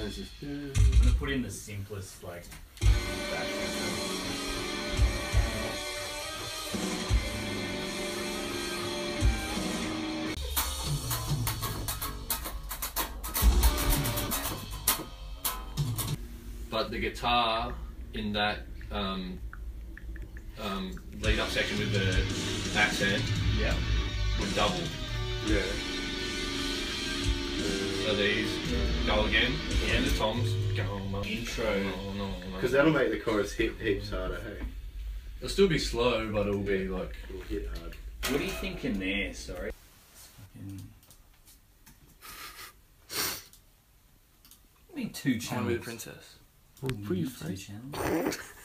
then it's just. I'm gonna put in the simplest like. But the guitar in that lead up section with the accent, yeah, would double. Yeah. So these go again, and the toms go on. Intro. Because that'll make the chorus hit heaps harder, hey? It'll still be slow, but it'll be like. It'll hit hard. What are you thinking there? Sorry. I mean, 2 channels. Princess. Two channels.